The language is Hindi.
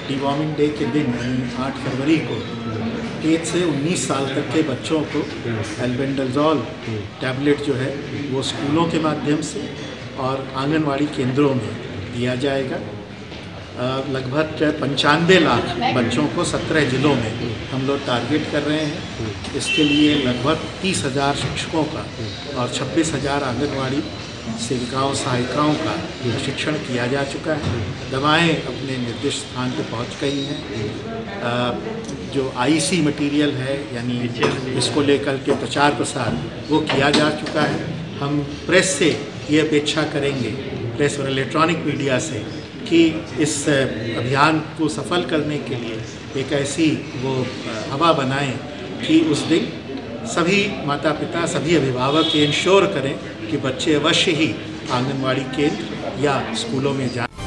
डिवॉर्मिंग डे के दिन यानी 8 फरवरी को 1 से 19 साल तक के बच्चों को एल्बेंडाजोल टैबलेट जो है वो स्कूलों के माध्यम से और आंगनवाड़ी केंद्रों में दिया जाएगा। लगभग 95 लाख बच्चों को 17 ज़िलों में हम लोग टारगेट कर रहे हैं। इसके लिए लगभग 30,000 शिक्षकों का और 26,000 आंगनवाड़ी सेविकाओं सहायिकाओं का प्रशिक्षण किया जा चुका है। दवाएं अपने निर्दिष्ट स्थान पर पहुंच गई हैं। जो आईसी मटेरियल है यानी इसको लेकर के प्रचार प्रसार वो किया जा चुका है। हम प्रेस से ये अपेक्षा करेंगे, प्रेस और इलेक्ट्रॉनिक मीडिया से, कि इस अभियान को सफल करने के लिए एक ऐसी वो हवा बनाएं कि उस दिन सभी माता पिता सभी अभिभावक ये इंश्योर करें कि बच्चे अवश्य ही आंगनवाड़ी केंद्र या स्कूलों में जाएं।